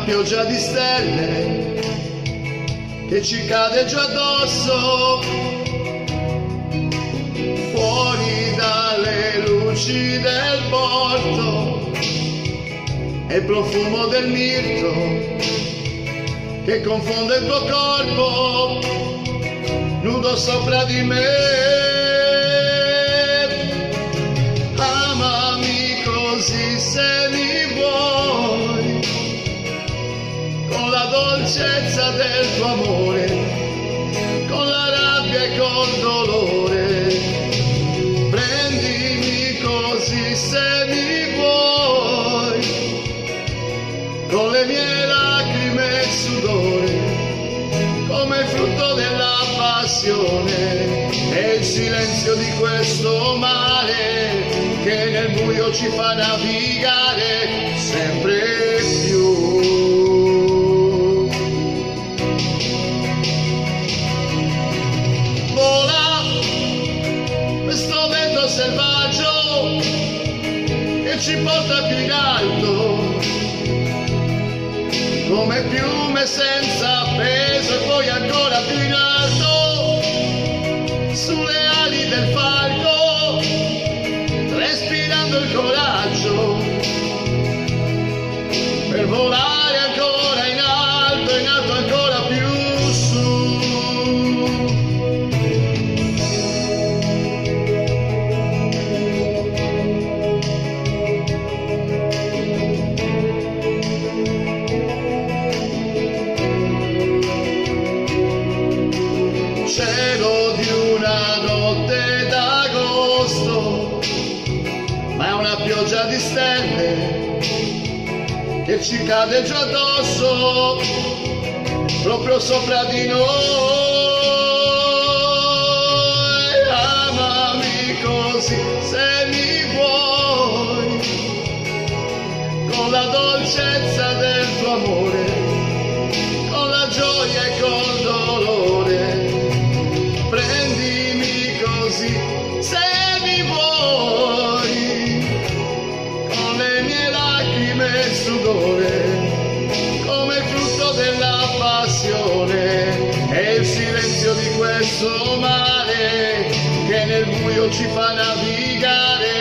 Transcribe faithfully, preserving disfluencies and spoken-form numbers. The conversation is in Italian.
pioggia di stelle che ci cade giù addosso, fuori dalle luci del porto, e il profumo del mirto che confonde il tuo corpo nudo sopra di me. Amami così se mi vuoi, con la dolcezza del tuo amore, con la rabbia e col dolore. Prendimi così se mi vuoi, con le mie lacrime e sudore, come il frutto della passione e il silenzio di questo mare che nel buio ci fa navigare sempre più. Vola questo vento selvaggio che ci porta più in alto, come piume senza peso, e poi ancora più in alto, sulle ali del falco, respirando il coraggio, per volare ancora in alto, in alto ancora più su. Cielo di una notte d'agosto, ma è una pioggia di stelle che ci cade giù addosso, proprio sopra di noi. Amami così se mi vuoi, con la dolcezza del tuo amore, con la gioia e col dolore. Prendimi così se mi vuoi, con le mie lacrime e sudore, come il frutto della passione e il silenzio di questo mare che nel buio ci fa navigare